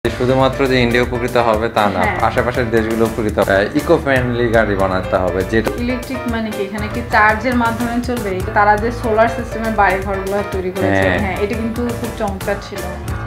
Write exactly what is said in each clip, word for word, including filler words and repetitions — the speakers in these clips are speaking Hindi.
শুধুমাত্র যে ইন্ডিয়া উপকৃত হবে তা না, আশেপাশের দেশগুলো উপকৃত হবে। ইকো ফ্রেন্ডলি গাড়ি বানাতে হবে, যেটা ইলেকট্রিক মানে কি এখানে কি চার্জের মাধ্যমে চলবে। তারা যে সোলার সিস্টেমের বাড়ি ঘরগুলো তৈরি করেছে, হ্যাঁ এটা কিন্তু খুব চমৎকার ছিল।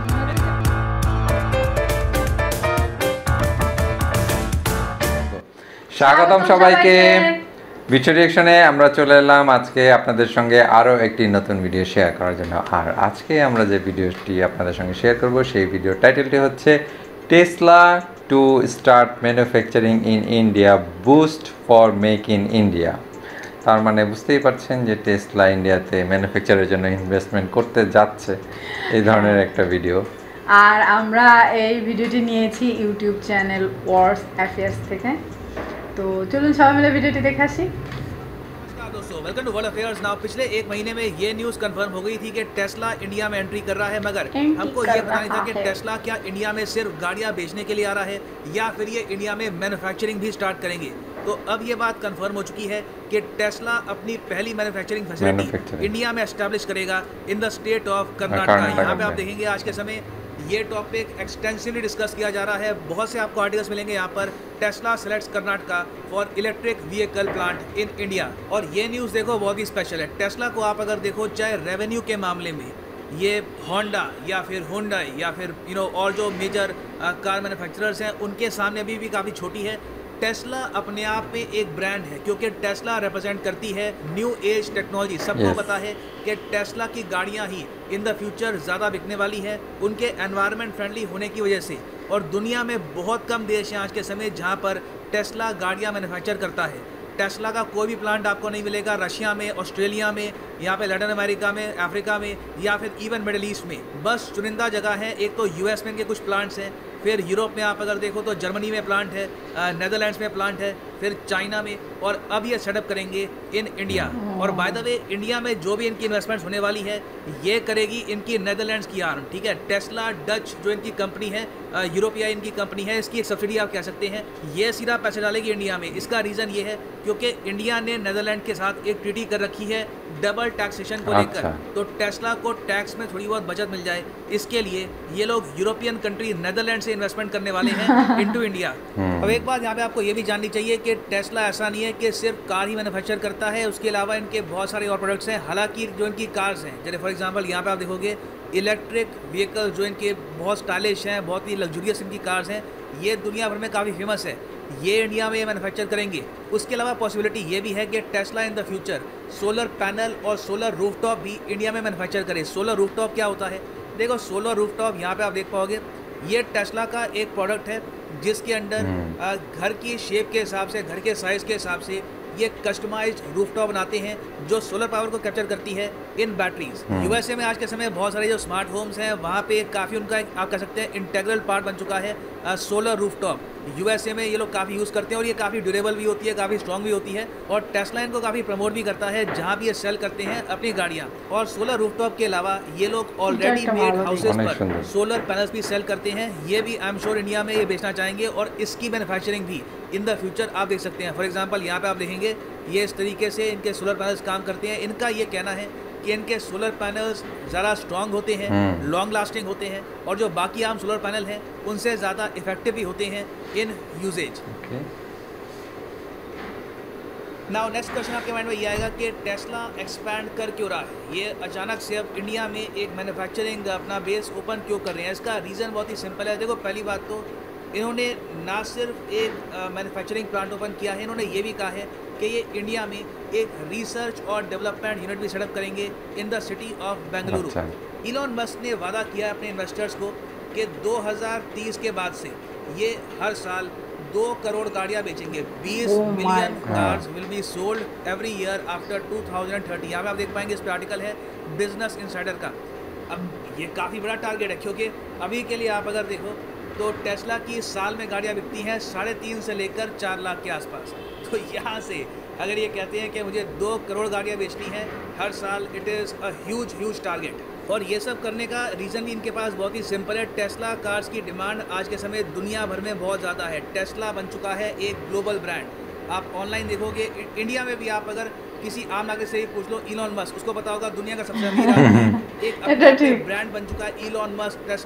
স্বাগতম সবাইকে ভিডিও রিঅ্যাকশনে। আমরা চলে এলাম আজকে আপনাদের সঙ্গে আরও একটি নতুন ভিডিও শেয়ার করার জন্য। আর আজকে আমরা যে ভিডিওটি আপনাদের সঙ্গে শেয়ার করব সেই ভিডিওর টাইটেলটি হচ্ছে Tesla to start manufacturing in India, boost for make in India. তার মানে বুঝতেই পারছেন যে টেসলা ইন্ডিয়াতে ম্যানুফ্যাকচারের জন্য ইনভেস্টমেন্ট করতে যাচ্ছে, এই ধরনের একটা ভিডিও। আর আমরা এই ভিডিওটি নিয়েছি ইউটিউব চ্যানেল ওয়ার্স অ্যাফেয়ার্স থেকে। तो चलो सबाई मिले वीडियो देख आसी। दोस्तों welcome to world affairs. Now पिछले एक महीने में ये न्यूज़ कंफर्म हो गई थी कि टेस्ला इंडिया में एंट्री कर रहा है, मगर हमको ये पता नहीं था कि टेस्ला क्या इंडिया में सिर्फ गाड़ियां बेचने के लिए आ रहा है या फिर ये इंडिया में मैन्युफैक्चरिंग भी स्टार्ट करेंगे। तो अब ये बात कंफर्म हो चुकी है कि टेस्ला अपनी पहली मैन्युफैक्चरिंग फैसिलिटी इंडिया में एस्टैब्लिश करेगा in the state of Karnataka. यहाँ पे आप देखेंगे आज के समय ये टॉपिक एक्सटेंसिवली डिस्कस किया जा रहा है। बहुत से आपको आर्टिकल्स मिलेंगे यहाँ पर, Tesla selects Karnataka for electric vehicle plant in India. और ये न्यूज़ देखो बहुत ही स्पेशल है। टेस्ला को आप अगर देखो, चाहे रेवेन्यू के मामले में ये होंडा या फिर हुंडई या फिर यू नो और जो मेजर कार मैन्युफैक्चरर्स हैं उनके सामने अभी भी काफ़ी छोटी है। टेस्ला अपने आप में एक ब्रांड है, क्योंकि टेस्ला रिप्रेजेंट करती है न्यू एज टेक्नोलॉजी। सबको yes. पता है कि टेस्ला की गाड़ियां ही इन द फ्यूचर ज़्यादा बिकने वाली है, उनके एनवायरनमेंट फ्रेंडली होने की वजह से। और दुनिया में बहुत कम देश हैं आज के समय जहां पर टेस्ला गाड़ियां मैन्युफैक्चर करता है। टेस्ला का कोई भी प्लांट आपको नहीं मिलेगा रशिया में, ऑस्ट्रेलिया में, यहाँ पे लैटिन अमेरिका में, अफ्रीका में या फिर इवन मिडिल ईस्ट में। बस चुनिंदा जगह है। एक तो यूएस में इनके कुछ प्लांट्स हैं, फिर यूरोप में आप अगर देखो तो जर्मनी में प्लांट है, नेदरलैंड्स में प्लांट है, फिर चाइना में, और अब ये सेटअप करेंगे इन इंडिया। और बाय द वे इंडिया में जो भी इनकी इन्वेस्टमेंट्स होने वाली है ये करेगी इनकी नेदरलैंड्स की आर्म, ठीक है। टेस्ला डच जो इनकी कंपनी है, यूरोपिया इनकी कंपनी है, इसकी एक सब्सिडी आप कह सकते हैं, ये सीधा पैसा डालेगी इंडिया में। इसका रीज़न ये है क्योंकि इंडिया ने नेदरलैंड के साथ एक ट्रीटी कर रखी है डबल टैक्सेशन को लेकर। अच्छा। तो टेस्ला को टैक्स में थोड़ी बहुत बचत मिल जाए, इसके लिए ये लोग यूरोपियन कंट्री नेदरलैंड से इन्वेस्टमेंट करने वाले हैं इनटू इंडिया। अब एक बात यहाँ पे आपको ये भी जाननी चाहिए कि टेस्ला ऐसा नहीं है कि सिर्फ कार ही मैन्युफैक्चर करता है, उसके अलावा इनके बहुत सारे और प्रोडक्ट्स हैं। हालांकि जो इनकी कार्स हैं, जैसे फॉर एग्जांपल यहाँ पे आप देखोगे इलेक्ट्रिक व्हीकल जो इनके बहुत स्टाइलिश हैं, बहुत ही लग्जूरियस इनकी कार्स हैं, ये दुनिया भर में काफ़ी फेमस है, ये इंडिया में मैन्युफैक्चर करेंगे। उसके अलावा पॉसिबिलिटी ये भी है कि Tesla in the future solar panel और सोलर रूफटॉप भी इंडिया में मैन्युफैक्चर करे। सोलर रूफटॉप क्या होता है? देखो सोलर रूफटॉप यहाँ पे आप देख पाओगे, ये टेस्ला का एक प्रोडक्ट है जिसके अंडर घर की शेप के हिसाब से, घर के साइज़ के हिसाब से ये कस्टमाइज्ड रूफटॉप बनाते हैं जो सोलर पावर को कैप्चर करती है इन बैटरीज। यूएसए में आज के समय बहुत सारे जो स्मार्ट होम्स हैं वहाँ पे काफ़ी उनका आप कह सकते हैं इंटेग्रल पार्ट बन चुका है सोलर रूफटॉप। यूएसए में ये लोग काफ़ी यूज़ करते हैं और ये काफ़ी ड्यूरेबल भी होती है, काफ़ी स्ट्रॉन्ग भी होती है। और टेस्ला इनको काफ़ी प्रमोट भी करता है जहाँ भी ये सेल करते हैं अपनी गाड़ियाँ। और सोलर रूफटॉप के अलावा ये लोग ऑलरेडी मेड हाउसेज पर सोलर पैनल्स भी सेल करते हैं। ये भी आई एम श्योर इंडिया में ये बेचना चाहेंगे और इसकी मैन्युफैक्चरिंग भी इन द फ्यूचर आप देख सकते हैं। फॉर एग्जांपल यहाँ पे आप देखेंगे ये इस तरीके से इनके सोलर पैनल्स काम करते हैं। इनका ये कहना है कि इनके सोलर पैनल्स ज़्यादा स्ट्रॉन्ग होते हैं, लॉन्ग लास्टिंग होते हैं, और जो बाकी आम सोलर पैनल हैं उनसे ज़्यादा इफेक्टिव भी होते हैं in uses. Now next question आपके माइंड में ये आएगा कि टेस्ला एक्सपैंड कर क्यों रहा है, ये अचानक से अब इंडिया में एक मैन्युफैक्चरिंग अपना बेस ओपन क्यों कर रहे हैं। इसका रीज़न बहुत ही सिंपल है। देखो पहली बात तो इन्होंने ना सिर्फ एक मैन्युफैक्चरिंग प्लांट ओपन किया है, इन्होंने ये भी कहा है कि ये इंडिया में एक रिसर्च और डेवलपमेंट यूनिट भी सेटअप करेंगे in the city of Bengaluru. Elon Musk ने वादा किया अपने इन्वेस्टर्स को कि दो हज़ार तीस के बाद से ये हर साल दो करोड़ गाड़ियाँ बेचेंगे। बीस million cars will be sold every year after two thousand thirty. यहाँ पे आप देख पाएंगे इस पर आर्टिकल है बिजनेस इनसाइडर का। अब ये काफ़ी बड़ा टारगेट है, क्योंकि अभी के लिए आप अगर देखो तो टेस्ला की साल में गाड़ियाँ बिकती हैं साढ़े तीन से लेकर चार लाख के आसपास। तो यहाँ से अगर ये कहते हैं कि मुझे दो करोड़ गाड़ियाँ बेचनी हैं हर साल, it is a huge huge target. और ये सब करने का रीज़न भी इनके पास बहुत ही सिंपल है। टेस्ला कार्स की डिमांड आज के समय दुनिया भर में बहुत ज़्यादा है। टेस्ला बन चुका है एक ग्लोबल ब्रांड। आप ऑनलाइन देखोगे, इंडिया में भी आप अगर किसी आम नागरिक से ही पूछ लो, इलॉन मस्क, उसको पता होगा दुनिया का सबसे अमीर आदमी एक अपना ब्रांड बन चुका है Elon Musk Tesla.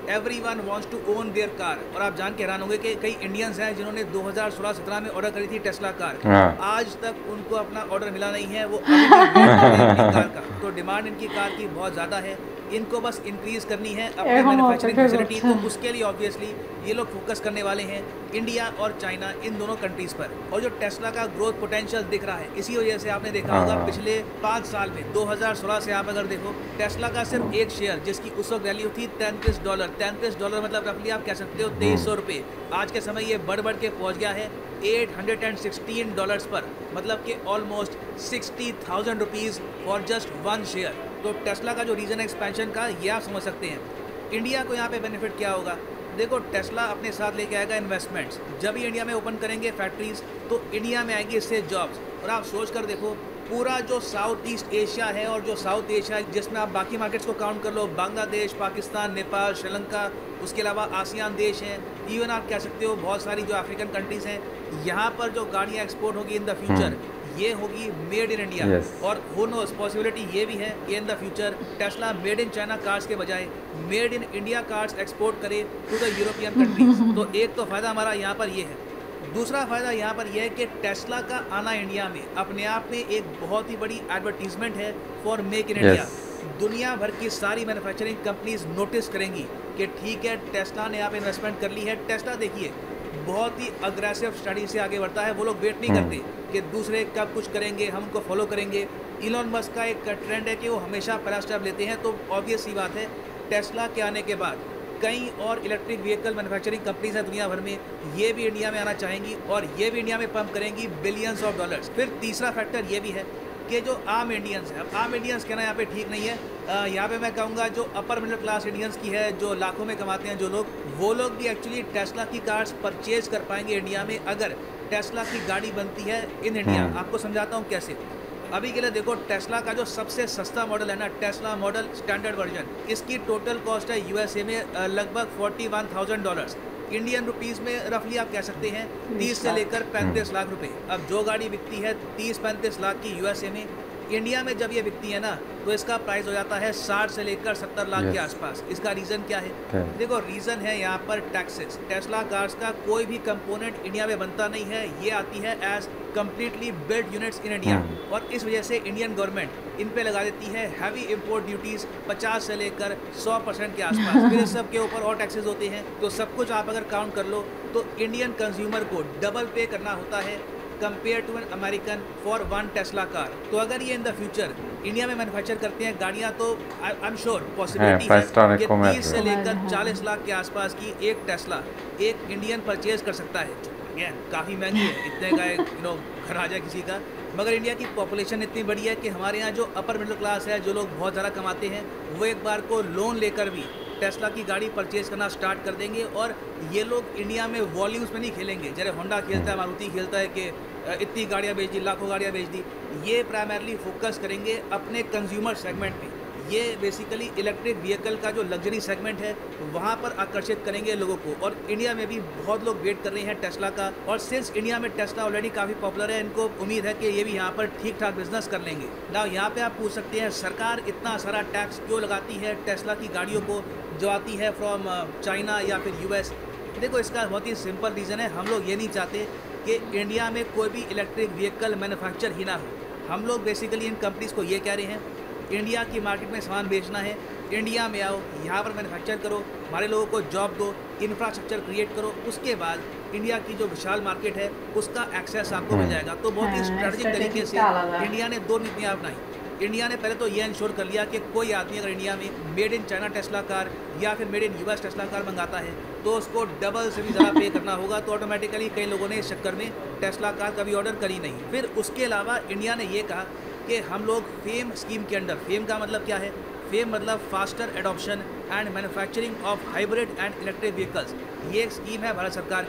Everyone wants to own their car. और आप जान के हैरान होंगे कि कई इंडियंस हैं जिन्होंने दो हज़ार सोलह सत्रह में ऑर्डर करी थी टेस्ला कार, हाँ। आज तक उनको अपना ऑर्डर मिला नहीं है, वो अभी भी वेट कर रहे हैं अपनी कार का। तो डिमांड इनकी कार की बहुत ज़्यादा है, इनको बस इंक्रीज करनी है अपने मैन्युफैक्चरिंग फैसिलिटी। तो उसके लिए ऑब्वियसली ये लोग फोकस करने वाले हैं इंडिया और चाइना, इन दोनों कंट्रीज पर। और जो टेस्ला का ग्रोथ पोटेंशियल दिख रहा है, इसी वजह से आपने देखा होगा पिछले पाँच साल में दो हज़ार सोलह से आप अगर देखो टेस्ला का सिर्फ एक शेयर जिसकी उस वक्त वैल्यू थी तैंतीस डॉलर तैंतीस डॉलर मतलब रफली आप कह सकते हो तेईस सौ रुपये, आज के समय ये बढ़ बढ़ के पहुंच गया है आठ सौ सोलह डॉलर्स पर, मतलब कि almost sixty thousand rupees for just one share. तो टेस्ला का जो रीजन है एक्सपेंशन का, ये आप समझ सकते हैं। इंडिया को यहाँ पे बेनिफिट क्या होगा? देखो टेस्ला अपने साथ लेके आएगा इन्वेस्टमेंट्स। जब ही इंडिया में ओपन करेंगे फैक्ट्रीज तो इंडिया में आएगी इससे जॉब्स। और आप सोच कर देखो पूरा जो साउथ ईस्ट एशिया है और जो साउथ एशिया है जिसमें आप बाकी मार्केट्स को काउंट कर लो, बांग्लादेश, पाकिस्तान, नेपाल, श्रीलंका, उसके अलावा आसियान देश हैं, इवन आप कह सकते हो बहुत सारी जो अफ्रीकन कंट्रीज़ हैं, यहाँ पर जो गाड़ियाँ एक्सपोर्ट होगी इन द फ्यूचर ये होगी मेड इन इंडिया। yes. और हु नोस पॉसिबिलिटी ये भी है कि in the future Tesla made in China cars के बजाय made in India cars export करे टू द यूरोपियन कंट्रीज। तो एक तो फ़ायदा हमारा यहाँ पर ये है। दूसरा फ़ायदा यहाँ पर यह है कि टेस्ला का आना इंडिया में अपने आप में एक बहुत ही बड़ी एडवर्टीजमेंट है फॉर मेक इन इंडिया। दुनिया भर की सारी मैन्युफैक्चरिंग कंपनीज नोटिस करेंगी कि ठीक है टेस्ला ने यहाँ पे इन्वेस्टमेंट कर ली है। टेस्ला देखिए बहुत ही अग्रेसिव स्टडी से आगे बढ़ता है, वो लोग वेट नहीं करते कि दूसरे कब कुछ करेंगे हम उनको फॉलो करेंगे। इलॉन मस्क का एक ट्रेंड है कि वो हमेशा पहला स्टेप लेते हैं। तो ऑब्वियस सी बात है टेस्ला के आने के बाद कई और इलेक्ट्रिक व्हीकल मैन्युफैक्चरिंग कंपनीज हैं दुनिया भर में, ये भी इंडिया में आना चाहेंगी और ये भी इंडिया में पंप करेंगी बिलियंस ऑफ डॉलर्स। फिर तीसरा फैक्टर ये भी है कि जो आम इंडियंस हैं, अब आम इंडियंस कहना यहाँ पे ठीक नहीं है, यहाँ पे मैं कहूँगा जो अपर मिडिल क्लास इंडियंस की है, जो लाखों में कमाते हैं जो लोग, वो लोग भी एक्चुअली टेस्ला की कार्स परचेज कर पाएंगे इंडिया में अगर टेस्ला की गाड़ी बनती है इन इंडिया। आपको समझाता हूँ कैसे। अभी के लिए देखो टेस्ला का जो सबसे सस्ता मॉडल है ना, टेस्ला मॉडल स्टैंडर्ड वर्जन, इसकी टोटल कॉस्ट है यूएसए में लगभग forty one thousand dollars. Indian rupees में रफली आप कह सकते हैं तीस से लेकर पैंतीस लाख रुपए। अब जो गाड़ी बिकती है तीस पैंतीस लाख की यूएसए में, इंडिया में जब ये बिकती है ना तो इसका प्राइस हो जाता है साठ से लेकर सत्तर लाख yes. के आसपास। इसका रीज़न क्या है? okay. देखो रीज़न है यहाँ पर टैक्सेस। टेस्ला कार्स का कोई भी कंपोनेंट इंडिया में बनता नहीं है, ये आती है as completely built units in India. और इस वजह से इंडियन गवर्नमेंट इन पे लगा देती है हैवी इंपोर्ट ड्यूटीज़ पचास से लेकर सौ परसेंट के आसपास। फिर इस सब के ऊपर और टैक्सेस होते हैं, तो सब कुछ आप अगर काउंट कर लो तो इंडियन कंज्यूमर को डबल पे करना होता है compare to an American for one Tesla car. तो अगर ये इन द फ्यूचर इंडिया में मैन्युफैक्चर करते हैं गाड़ियाँ तो आई एम श्योर पॉसिबिलिटी है कि तीस से लेकर चालीस लाख के आसपास की एक टेस्ला एक इंडियन परचेज कर सकता है। अगेन काफ़ी महंगी है, इतने का यू नो घर आ जाए किसी का, मगर इंडिया की पॉपुलेशन इतनी बड़ी है कि हमारे यहाँ जो अपर मिडिल क्लास है, जो लोग बहुत ज़्यादा कमाते हैं, वो एक बार को लोन लेकर भी टेस्ला की गाड़ी परचेज करना स्टार्ट कर देंगे। और ये लोग इंडिया में वॉल्यूम्स में नहीं खेलेंगे, जैसे होंडा खेलता है, मारुति खेलता है कि इतनी गाड़ियाँ बेच दी, लाखों गाड़ियाँ बेच दी। ये प्राइमरली फोकस करेंगे अपने कंज्यूमर सेगमेंट पे। ये बेसिकली इलेक्ट्रिक व्हीकल का जो लग्जरी सेगमेंट है वहाँ पर आकर्षित करेंगे लोगों को। और इंडिया में भी बहुत लोग वेट कर रहे हैं टेस्ला का, और सिंस इंडिया में टेस्ला ऑलरेडी काफ़ी पॉपुलर है, इनको उम्मीद है कि ये भी यहाँ पर ठीक ठाक बिजनेस कर लेंगे। ना यहाँ पे आप पूछ सकते हैं सरकार इतना सारा टैक्स क्यों लगाती है टेस्ला की गाड़ियों को जो आती है फ्रॉम चाइना या फिर यूएस। देखो इसका बहुत ही सिंपल रीज़न है, हम लोग ये नहीं चाहते कि इंडिया में कोई भी इलेक्ट्रिक व्हीकल मैन्युफैक्चर ही ना हो। हम लोग बेसिकली इन कंपनीज़ को ये कह रहे हैं इंडिया की मार्केट में सामान बेचना है, इंडिया में आओ, यहाँ पर मैन्युफैक्चर करो, हमारे लोगों को जॉब दो, इंफ्रास्ट्रक्चर क्रिएट करो, उसके बाद इंडिया की जो विशाल मार्केट है उसका एक्सेस आपको मिल जाएगा। तो बहुत ही स्ट्रेटजिक तरीके से इंडिया ने दो नीतियाँ अपनाई। इंडिया ने पहले तो ये इंश्योर कर लिया कि कोई आदमी अगर इंडिया में made in China Tesla car या फिर made in US Tesla car मंगाता है तो उसको डबल से भी ज़्यादा पे करना होगा। तो ऑटोमेटिकली कई लोगों ने इस चक्कर में टेस्ला कार कभी ऑर्डर करी नहीं। फिर उसके अलावा इंडिया ने ये कहा कि हम लोग फेम स्कीम के अंडर, फेम का मतलब क्या है? फेम मतलब faster adoption and manufacturing of hybrid and electric vehicles. ये एक स्कीम है भारत सरकार की।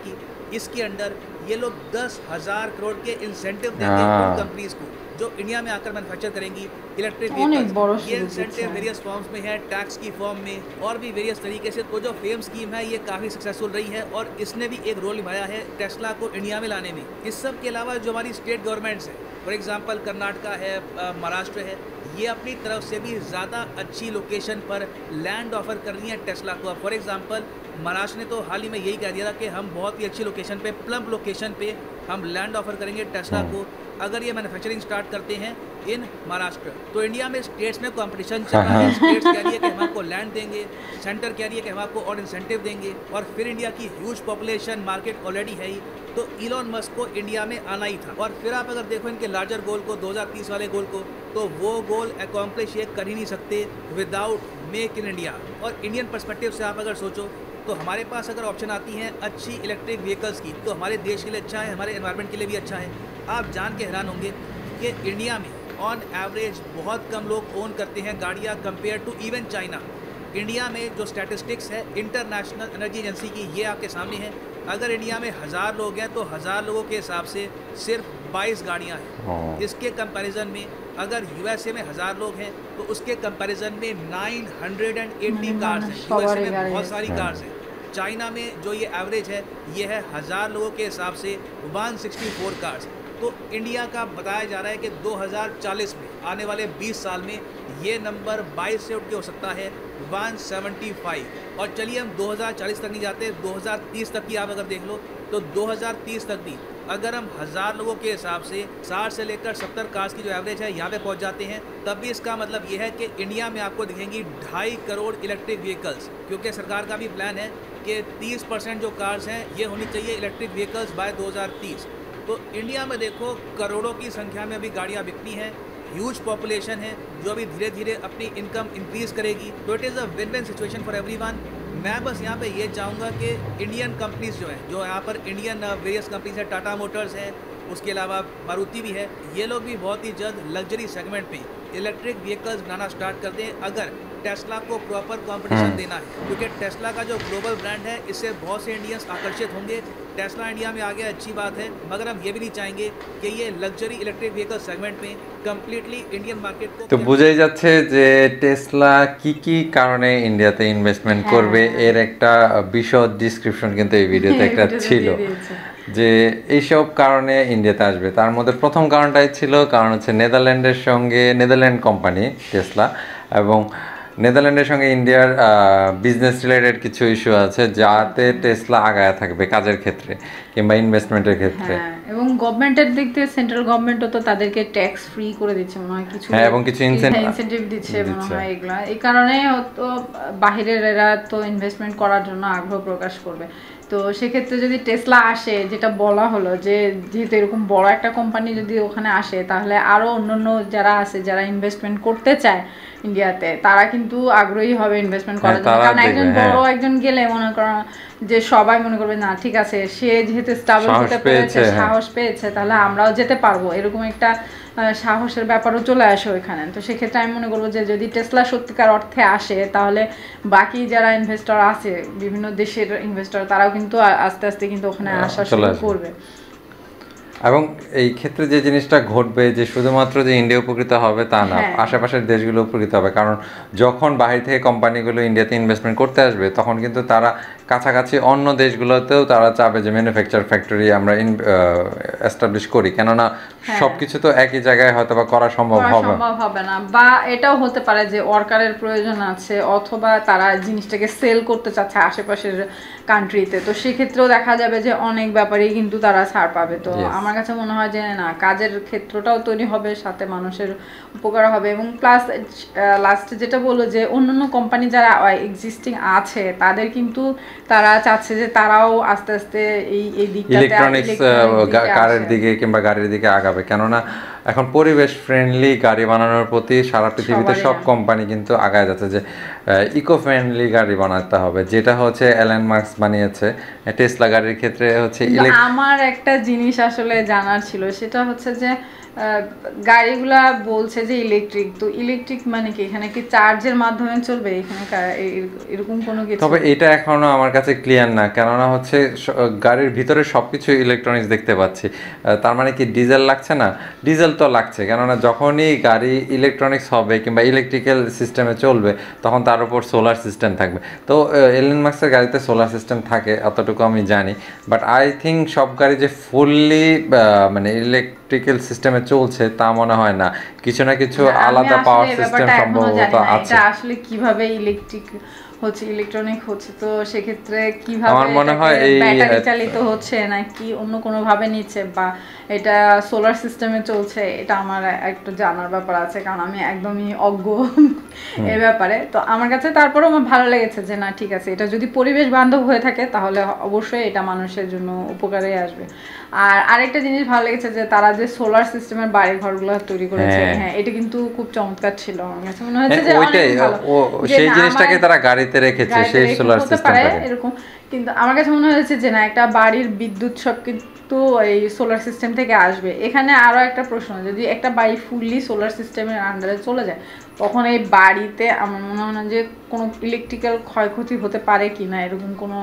इसके अंडर ये लोग दस हजार करोड़ के इंसेंटिव देंगे उन कंपनीज को जो इंडिया में आकर मैन्युफैक्चर करेंगी इलेक्ट्रिक व्हीकल्स। ये इंसेंटिव वेरियस फॉर्म्स में है, टैक्स की फॉर्म में और भी वेरियस तरीके से। तो जो फेम स्कीम है ये काफ़ी सक्सेसफुल रही है और इसने भी एक रोल निभाया है टेस्ला को इंडिया में लाने में। इस सब के अलावा जो हमारी स्टेट गवर्नमेंट्स है, फॉर एग्जांपल कर्नाटका है, महाराष्ट्र है, ये अपनी तरफ से भी ज़्यादा अच्छी लोकेशन पर लैंड ऑफर कर रही है टेस्ला को। फॉर एग्जांपल महाराष्ट्र ने तो हाल ही में यही कह दिया था कि हम बहुत ही अच्छी लोकेशन पे, प्लम्प लोकेशन पे हम लैंड ऑफर करेंगे टेस्ला को अगर ये मैन्युफैक्चरिंग स्टार्ट करते हैं इन महाराष्ट्र। तो इंडिया में स्टेट्स में कंपटीशन चल रहा है। स्टेट्स कह रही है कि हम आपको लैंड देंगे, सेंटर कह रही है कि हम आपको और इंसेंटिव देंगे, और फिर इंडिया की ह्यूज पॉपुलेशन, मार्केट ऑलरेडी है ही, तो इलॉन मस्क को इंडिया में आना ही था। और फिर आप अगर देखो इनके लार्जर गोल को, दो हज़ार तीस वाले गोल को, तो वो गोल अकॉम्प्लिश ये कर ही नहीं सकते विदाउट मेक इन इंडिया। और इंडियन पर्सपेक्टिव से आप अगर सोचो तो हमारे पास अगर ऑप्शन आती हैं अच्छी इलेक्ट्रिक व्हीकल्स की, तो हमारे देश के लिए अच्छा है, हमारे एनवायरनमेंट के लिए भी अच्छा है। आप जान के हैरान होंगे कि इंडिया में ऑन एवरेज बहुत कम लोग ओन करते हैं गाड़ियाँ compare to even China. India में जो स्टैटिस्टिक्स है इंटरनेशनल एनर्जी एजेंसी की, ये आपके सामने है। अगर इंडिया में हज़ार लोग हैं तो हज़ार लोगों के हिसाब से सिर्फ बाईस गाड़ियाँ हैं। इसके कंपैरिजन में अगर यूएसए में हज़ार लोग हैं तो उसके कंपैरिजन में नौ सौ अस्सी कार्स हैं। यूएसए में बहुत सारी कार्स हैं। चाइना में जो ये एवरेज है ये है हज़ार लोगों के हिसाब से एक सौ चौंसठ कार्स। तो इंडिया का बताया जा रहा है कि दो हज़ार चालीस में, आने वाले बीस साल में, ये नंबर बाईस से उठ के हो सकता है एक सौ पचहत्तर। और चलिए हम दो हज़ार चालीस तक नहीं जाते, दो हज़ार तीस तक की आप अगर देख लो तो दो हज़ार तीस तक भी अगर हम हज़ार लोगों के हिसाब से साठ से लेकर सत्तर कार्स की जो एवरेज है यहाँ पे पहुँच जाते हैं, तब भी इसका मतलब ये है कि इंडिया में आपको दिखेंगी ढाई करोड़ इलेक्ट्रिक व्हीकल्स। क्योंकि सरकार का भी प्लान है कि तीस परसेंट जो कार्स हैं ये होनी चाहिए इलेक्ट्रिक व्हीकल्स बाय दो हज़ार तीस। तो इंडिया में देखो करोड़ों की संख्या में अभी गाड़ियाँ बिकनी हैं, ह्यूज पॉपुलेशन है जो अभी धीरे धीरे अपनी इनकम इंक्रीज करेगी। तो it is a win win situation for everyone. मैं बस यहाँ पे ये चाहूँगा कि इंडियन कंपनीज जो हैं, जो यहाँ पर इंडियन वेरियस कंपनीज है, टाटा मोटर्स है, उसके अलावा मारुति भी है, ये लोग भी बहुत ही जल्द लग्जरी सेगमेंट में इलेक्ट्रिक व्हीकल्स बनाना स्टार्ट कर दें अगर टेस्ला को प्रॉपर कंपटीशन देना है। क्योंकि टेस्ला का जो ग्लोबल ब्रांड है इससे बहुत से इंडियंस आकर्षित होंगे। टेस्ला इंडिया में आ गया, अच्छी बात है, मगर हम ये भी नहीं चाहेंगे कि ये लग्जरी इलेक्ट्रिक व्हीकल सेगमेंट में कम्प्लीटली इंडियन मार्केट को। তো বোঝাই যাচ্ছে যে টেসলা কি কি কারণে ইন্ডিয়াতে ইনভেস্টমেন্ট করবে এর একটা বিশদ ডিসক্রিপশন কিন্তু এই ভিডিওতে একটা ছিল যে এইসব কারণে ইন্ডিয়াতে আসবে। তার মধ্যে প্রথম কারণটাই ছিল কারণ হচ্ছে নেদারল্যান্ডের সঙ্গে, নেদারল্যান্ড কোম্পানি টেসলা, এবং নেদারল্যান্ডের সঙ্গে ইন্ডিয়ার বিজনেস রিলেটেড কিছু ইস্যু আছে যাতে টেসলা আগায় থাকবে কাজের ক্ষেত্রে কিংবা ইনভেস্টমেন্টের ক্ষেত্রে। এবং গভর্নমেন্টের দিক থেকে সেন্ট্রাল গভর্নমেন্টও তো তাদেরকে ট্যাক্স ফ্রি করে দিচ্ছে মনে হয়, কিছু হ্যাঁ, এবং কিছু ইনসেন্টিভ দিচ্ছে মনে হয়। এগুলা এই কারণে তো বাহিরের এরা তো ইনভেস্টমেন্ট করার জন্য আগ্রহ প্রকাশ করবে। তো সেক্ষেত্রে যদি টেসলা আসে, যেটা বলা হলো যে যেহেতু এরকম বড় একটা কোম্পানি যদি ওখানে আসে তাহলে আরও অন্যান্য যারা আছে যারা ইনভেস্টমেন্ট করতে চায় ইন্ডিয়াতে তারা কিন্তু আগ্রহী হবে ইনভেস্টমেন্ট করার জন্য। কারণ একজন বড় একজন গেলে মনে করো যে সবাই মনে করবে না ঠিক আছে সে যেহেতু স্টেবল হতে পেরেছে, সাহস পেয়েছে, তাহলে আমরাও যেতে পারবো, এরকম একটা সাহসের ব্যাপারও চলে আসে ওইখানে। তো সেক্ষেত্রে আমি মনে করবো যে যদি টেসলা সত্যিকার অর্থে আসে তাহলে বাকি যারা ইনভেস্টর আছে বিভিন্ন দেশের ইনভেস্টর তারাও কিন্তু আস্তে আস্তে কিন্তু ওখানে আসা শুরু করবে। এবং এই ক্ষেত্রে যে জিনিসটা ঘটবে যে শুধুমাত্র যে ইন্ডিয়া উপকৃত হবে তা না, আশেপাশের দেশগুলো উপকৃত হবে। কারণ যখন বাইরে থেকে কোম্পানিগুলো ইন্ডিয়াতে ইনভেস্টমেন্ট করতে আসবে তখন কিন্তু তারা কাছাকাছি অন্য দেশগুলোতেও তারা চাবে যে ম্যানুফ্যাকচার ফ্যাক্টরি আমরা এস্টাবলিশ করি, কেননা সবকিছু তো একই জায়গায় হয়তো বা করা সম্ভব হবে হবে না, বা এটাও হতে পারে যে ওয়ার্কারের প্রয়োজন আছে অথবা তারা জিনিসটাকে সেল করতে চাচ্ছে আশেপাশের কান্ট্রিতে। তো সেক্ষেত্রেও দেখা যাবে যে অনেক ব্যাপারেই কিন্তু তারা ছাড় পাবে। তো আমার কাছে মনে হয় যে না, কাজের ক্ষেত্রটাও তৈরি হবে, সাথে মানুষের উপকার হবে। এবং প্লাস লাস্টে যেটা বললো যে অন্যান্য কোম্পানি যারা এক্সিস্টিং আছে তাদের কিন্তু তারা চাচ্ছে যে তারাও আস্তে আস্তে এই এই দিকটাতে ইলেকট্রনিক্স কারের দিকে কিংবা গাড়ির দিকে আগাবে, কেননা এখন পরিবেশ ফ্রেন্ডলি গাড়ি বানানোর প্রতি সারা পৃথিবীতে সব কোম্পানি কিন্তু আগায় যাচ্ছে। যে ইকো ফ্রেন্ডলি গাড়ি বানাতে হবে, যেটা হচ্ছে এলন মাস্ক বানিয়েছে টেসলা গাড়ির ক্ষেত্রে হচ্ছে ইলেক- আমার একটা জিনিস আসলে জানার ছিল, সেটা হচ্ছে যে গাড়িগুলা বলছে যে ইলেকট্রিক, তো ইলেকট্রিক মানে কি এখানে কি চার্জের মাধ্যমে চলবে এখানে এরকম কোনো কিছু? তবে এটা এখনো আমার কাছে ক্লিয়ার না, কেননা হচ্ছে গাড়ির ভিতরে সবকিছু ইলেকট্রনিক্স দেখতে পাচ্ছি, তার মানে কি ডিজেল লাগছে না? ডিজেল তো লাগছে, কেননা যখনই গাড়ি ইলেকট্রনিক্স হবে কিংবা ইলেকট্রিক্যাল সিস্টেমে চলবে তখন তার উপর সোলার সিস্টেম থাকবে। তো এলন মাস্কের গাড়িতে সোলার সিস্টেম থাকে এতটুকু আমি জানি, বাট আই থিঙ্ক সব গাড়ি যে ফুললি মানে ইলেকট্রিক্যাল সিস্টেমে চলছে তা মনে হয় না, কিছু না কিছু আলাদা পাওয়ার সিস্টেম সম্ভবত আছে। এটা আসলে কিভাবে ইলেকট্রিক হচ্ছে, ইলেকট্রনিক হচ্ছে, তো সেক্ষেত্রে কিভাবে আমার মনে হয় এই ব্যাটারি চালিত হচ্ছে নাকি অন্য কোনো ভাবে নিচ্ছে বা এটা সোলার সিস্টেমে চলছে, এটা আমার একটু জানার ব্যাপার আছে, কারণ আমি একদমই অজ্ঞ এই ব্যাপারে। তো আমার কাছে তারপরেও আমার ভালো লেগেছে যে না ঠিক আছে, এটা যদি পরিবেশ বান্ধব হয়ে থাকে তাহলে অবশ্যই এটা মানুষের জন্য উপকারে আসবে। আর আরেকটা জিনিস ভালো লেগেছে যে তারা যে সোলার সিস্টেমের বাড়ি ঘরগুলো তৈরি করেছে, হ্যাঁ এটা কিন্তু খুব চমৎকার ছিল। আমার কাছে মনে হয়েছে যে ওইটাই সেই জিনিসটাকে তারা গাড়িতে রেখেছে, সেই সোলার সিস্টেমটাকে এরকম। কিন্তু আমার কাছে মনে হয়েছে যে না একটা বাড়ির বিদ্যুৎ সব কিন্তু এই সোলার সিস্টেম থেকে আসবে। এখানে আরো একটা প্রশ্ন, যদি একটা বাড়ি ফুললি সোলার সিস্টেমের আন্ডারে চলে যায় তখন এই বাড়িতে আমার মনে হয় না যে কোনো ইলেকট্রিক্যাল ক্ষয়ক্ষতি হতে পারে কিনা, এরকম কোনো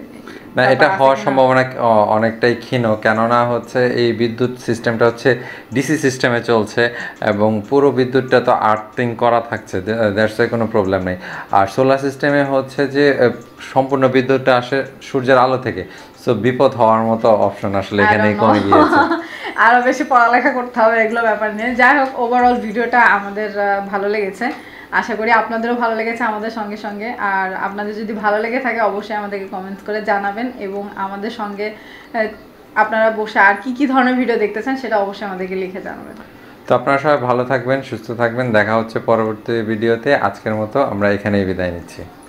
না, এটা হওয়ার সম্ভাবনা অনেকটাই ক্ষীণ, কেননা হচ্ছে এই বিদ্যুৎ সিস্টেমটা হচ্ছে ডিসি সিস্টেমে চলছে এবং পুরো বিদ্যুৎটা তো আর্থিং করা থাকছে, দ্যাটস ওয়াই কোনো প্রবলেম নেই। আর সোলার সিস্টেমে হচ্ছে যে সম্পূর্ণ বিদ্যুৎটা আসে সূর্যের আলো থেকে, সো বিপদ হওয়ার মতো অপশন আসলে এখানেই কমে গিয়েছে। আরো বেশি পড়ালেখা করতে হবে এগুলো ব্যাপার নিয়ে। যাই হোক, ওভারঅল ভিডিওটা আমাদের ভালো লেগেছে, আশা করি আপনাদেরও ভালো লেগেছে আমাদের সঙ্গে সঙ্গে। আর আপনাদের যদি ভালো লেগে থাকে অবশ্যই আমাদেরকে কমেন্টস করে জানাবেন, এবং আমাদের সঙ্গে আপনারা বসে আর কি কি ধরনের ভিডিও দেখতে চান সেটা অবশ্যই আমাদেরকে লিখে জানাবেন। তো আপনারা সবাই ভালো থাকবেন, সুস্থ থাকবেন, দেখা হচ্ছে পরবর্তী ভিডিওতে। আজকের মতো আমরা এখানেই বিদায় নিচ্ছি।